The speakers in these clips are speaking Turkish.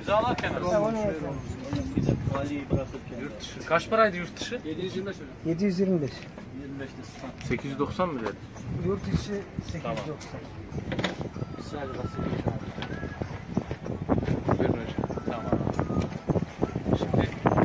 İmzalarken Tamam. Valiyi bırakırken. yurt dışı. Kaç paraydı yurt dışı? 725 öyle. 725. 25'te stand. 890 mı dedi? Yurt içi 890. Tamam. Sadece bahsediyor. Buyurun hocam. Tamam. Şimdi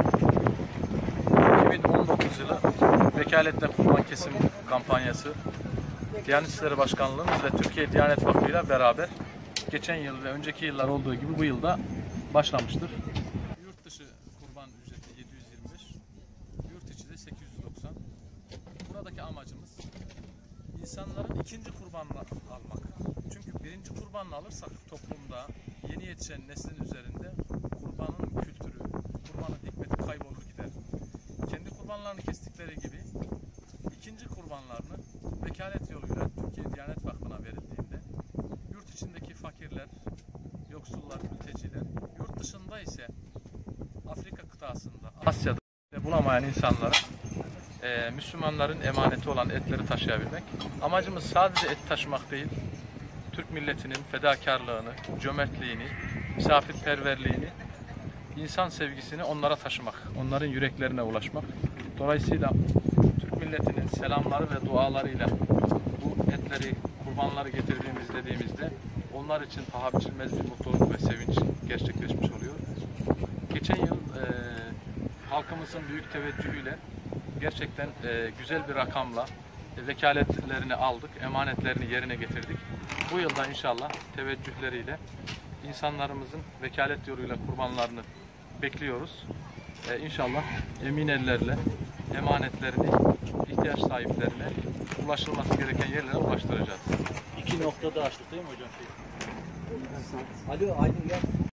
2019 yılı Vekaletle Kurban Kesim kampanyası Diyanet İşleri Başkanlığımız ve Türkiye Diyanet Vakfı ile beraber geçen yıl ve önceki yıllar olduğu gibi bu yılda başlamıştır. Yurt dışı kurban ücreti 725, yurt içi de 890. Buradaki amacımız insanların ikinci kurbanını almak. Çünkü birinci kurbanını alırsak toplumda yeni yetişen neslin üzerinde kurbanın kültürü, kurbanın hikmeti kaybolur gider. Kendi kurbanlarını kestikleri gibi ikinci kurbanlarını vekalet yoluyla Türkiye Diyanet Vakfı'na verildiğinde yurt içindeki fakirler, yoksullar, mülteciler, yurt dışında ise Afrika kıtasında, Asya'da bulamayan insanlara Müslümanların emaneti olan etleri taşıyabilmek. Amacımız sadece et taşımak değil, Türk milletinin fedakarlığını, cömertliğini, misafirperverliğini, insan sevgisini onlara taşımak, onların yüreklerine ulaşmak. Dolayısıyla Türk milletinin selamları ve dualarıyla bu etleri, kurbanları dediğimizde onlar için paha biçilmez bir mutluluk ve sevinç gerçekleşmiş oluyor. Geçen yıl halkımızın büyük teveccühüyle gerçekten güzel bir rakamla vekaletlerini aldık, emanetlerini yerine getirdik. Bu yılda inşallah teveccühleriyle insanlarımızın vekalet yoluyla kurbanlarını bekliyoruz. İnşallah emin ellerle emanetlerini ihtiyaç sahiplerine ulaşılması gereken yerlere ulaştıracağız. 2 noktada açtık değil mi hocam? Alo Aydın gel.